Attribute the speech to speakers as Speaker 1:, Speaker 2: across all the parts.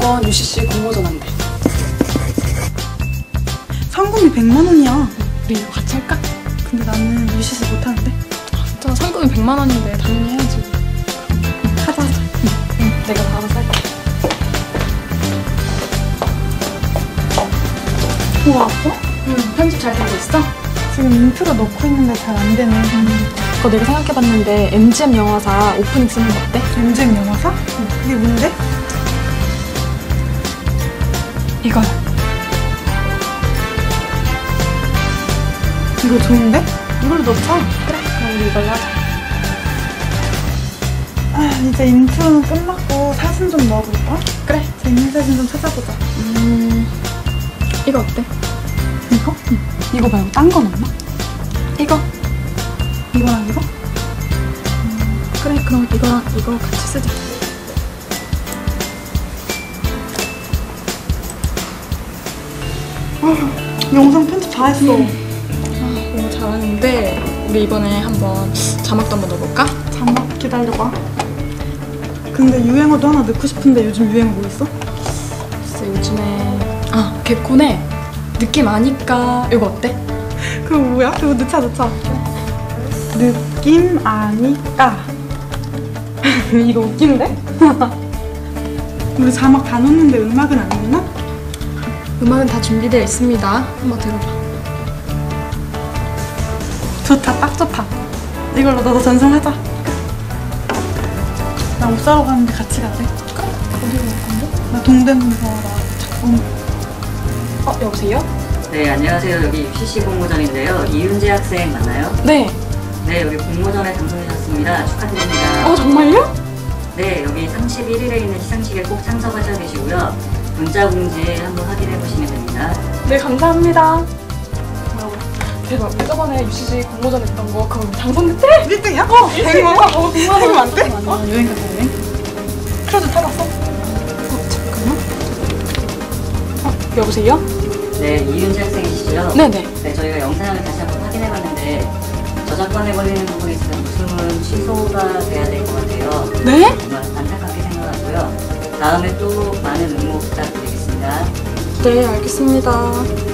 Speaker 1: 이번 UCC 공모전 한대.
Speaker 2: 상금이 100만 원이야.
Speaker 1: 우리 이거 같이 할까?
Speaker 2: 근데 나는 UCC 못하는데.
Speaker 1: 진짜 상금이 100만 원인데 당연히 해야지.
Speaker 2: 하자.
Speaker 1: 응, 내가 알아서 할게.
Speaker 2: 뭐 아파?
Speaker 1: 응, 편집 잘 되고 있어?
Speaker 2: 지금 인트로 넣고 있는데 잘 안 되네.
Speaker 1: 그거 내가 생각해봤는데 MGM 영화사 오프닝 쓰는 거 어때?
Speaker 2: MGM 영화사? 그게 뭔데?
Speaker 1: 이거야.
Speaker 2: 이거 좋은데? 이걸로 넣자.
Speaker 1: 그래, 그럼 우리 이걸로 하자.
Speaker 2: 아, 이제 인트로는 끝났고 사진 좀 넣어볼까?
Speaker 1: 그래.
Speaker 2: 재밌는 사진 좀 찾아보자.
Speaker 1: 이거 어때?
Speaker 2: 이거?
Speaker 1: 응.
Speaker 2: 이거 말고 딴 건 없나?
Speaker 1: 이거?
Speaker 2: 이거랑 이거?
Speaker 1: 그래, 그럼 이거랑 이거 같이 쓰자.
Speaker 2: 영상 편집 다 했어.
Speaker 1: 너무 잘하는데 우리 이번에 한번 자막도 한번 넣어볼까?
Speaker 2: 잠깐 기다려봐. 근데 유행어도 하나 넣고 싶은데 요즘 유행 뭐 있어?
Speaker 1: 글쎄 요즘에 개콘에 느낌 아니까 이거 어때?
Speaker 2: 그거 뭐야? 그거 넣자. 느낌 아니까. 이거 웃긴데? 우리 자막 다 넣었는데 음악은 안 넣나?
Speaker 1: 음악은 다 준비되어 있습니다. 한번 들어봐.
Speaker 2: 좋다, 딱 좋다. 이걸로 너도 전송하자. 나 옷 사러 가는데 같이 갈래?
Speaker 1: 어디로 갈 건데?
Speaker 2: 나 동대문에서 나 작품.
Speaker 1: 여보세요?
Speaker 3: 네, 안녕하세요. 여기 UCC 공모전인데요. 이윤재 학생 맞나요?
Speaker 1: 네.
Speaker 3: 네, 여기 공모전에 당선되셨습니다. 축하드립니다.
Speaker 1: 정말요?
Speaker 3: 네, 여기 31일에 있는 시상식에 꼭 참석하셔야 되시고요. 문자 공지 한번 확인해 보시면 됩니다.
Speaker 1: 네, 감사합니다. 대박. 우리 저번에 UCC 공모전 했던 거 그거 당선됐대?
Speaker 2: 1등이야?
Speaker 1: 100만
Speaker 2: 100만 원 안 돼?
Speaker 1: 여행 가자, 여행.
Speaker 2: 크루즈 타봤어?
Speaker 1: 잠깐만. 여보세요?
Speaker 3: 네, 이윤재 학생이시죠?
Speaker 1: 네네.
Speaker 3: 네, 저희가 영상을 다시 한번 확인해 봤는데 저작권에 걸리는 부분이 있으면 우승은 취소가 돼야 될 것 같아요.
Speaker 1: 네?
Speaker 3: 정말 안타깝게 생각하고요. 다음에 또 많은 응모 부탁드리겠습니다.
Speaker 1: 네, 알겠습니다.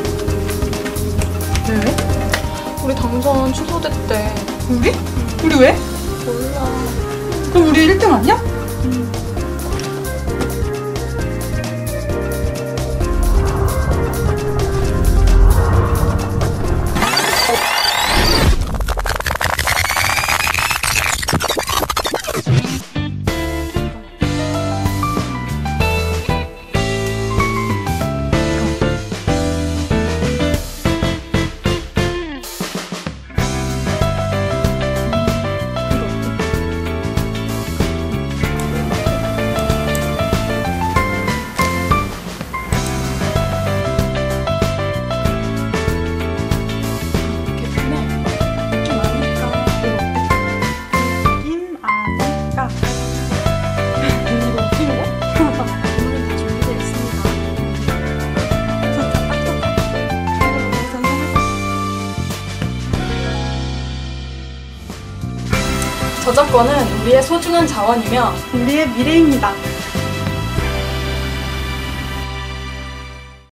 Speaker 2: 왜?
Speaker 1: 우리 당선 취소됐대.
Speaker 2: 우리? 우리 왜?
Speaker 1: 몰라.
Speaker 2: 그럼 우리 1등 아니야?
Speaker 1: 저작권은 우리의 소중한 자원이며
Speaker 2: 우리의 미래입니다.